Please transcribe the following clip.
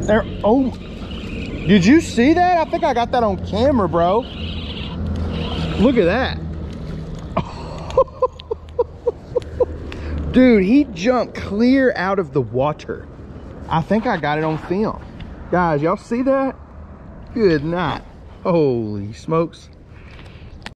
There, oh, did you see that? I think I got that on camera, bro. Look at that. Dude, he jumped clear out of the water. I think I got it on film. Guys, y'all see that? Good night. Holy smokes.